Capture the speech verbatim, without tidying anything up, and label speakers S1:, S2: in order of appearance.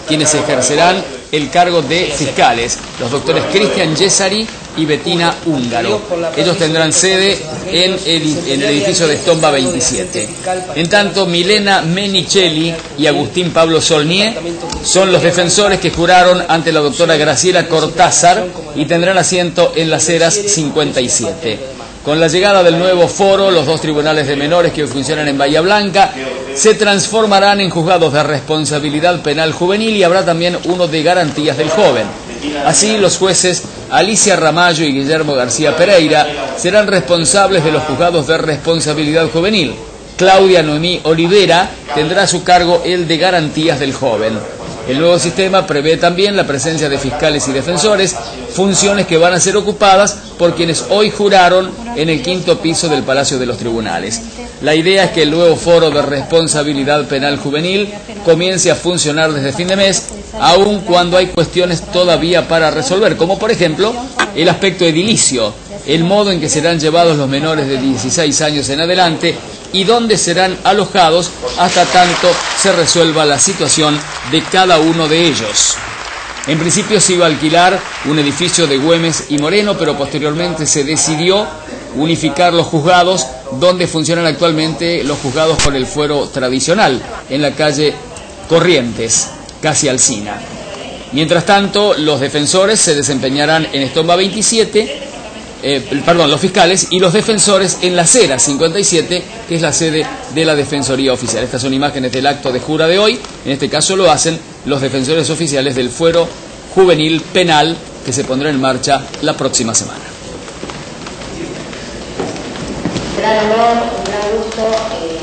S1: quienes ejercerán el cargo de fiscales, los doctores Cristian Yesari y Bettina Húngaro. Ellos tendrán sede en el, en el edificio de Estomba veintisiete. En tanto, Milena Menichelli y Agustín Pablo Solnier son los defensores que juraron ante la doctora Graciela Cortázar y tendrán asiento en las Heras cincuenta y siete. Con la llegada del nuevo foro, los dos tribunales de menores que hoy funcionan en Bahía Blanca se transformarán en juzgados de responsabilidad penal juvenil y habrá también uno de garantías del joven. Así, los jueces Alicia Ramallo y Guillermo García Pereira serán responsables de los juzgados de responsabilidad juvenil. Claudia Noemí Olivera tendrá a su cargo el de garantías del joven. El nuevo sistema prevé también la presencia de fiscales y defensores, funciones que van a ser ocupadas por quienes hoy juraron en el quinto piso del Palacio de los Tribunales. La idea es que el nuevo foro de responsabilidad penal juvenil comience a funcionar desde fin de mes, aun cuando hay cuestiones todavía para resolver, como por ejemplo el aspecto edilicio, el modo en que serán llevados los menores de dieciséis años en adelante y dónde serán alojados hasta tanto se resuelva la situación de cada uno de ellos. En principio se iba a alquilar un edificio de Güemes y Moreno, pero posteriormente se decidió unificar los juzgados donde funcionan actualmente los juzgados por el fuero tradicional, en la calle Corrientes, casi Alsina. Mientras tanto, los defensores se desempeñarán en Estomba veintisiete, Eh, perdón, los fiscales y los defensores en la Heras cincuenta y siete, que es la sede de la Defensoría Oficial. Estas son imágenes del acto de jura de hoy. En este caso lo hacen los defensores oficiales del fuero juvenil penal que se pondrá en marcha la próxima semana.
S2: Un gran honor, un gran gusto. Eh...